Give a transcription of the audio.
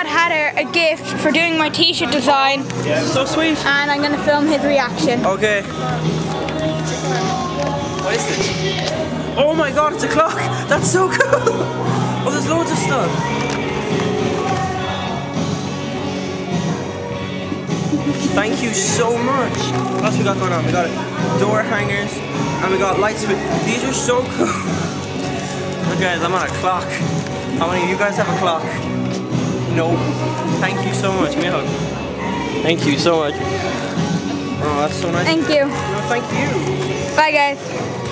got Hatter a gift for doing my t-shirt design. Yeah, so sweet. And I'm gonna film his reaction. Okay. What is this? Oh my god, it's a clock! That's so cool! Oh, there's loads of stuff. Thank you so much. What else we got going on? We got door hangers and we got lights. These are so cool. Look guys, I'm on a clock. How many of you guys have a clock? No. Thank you so much. Give me a hug. Thank you so much. Oh, that's so nice. Thank you. No, thank you. Bye guys.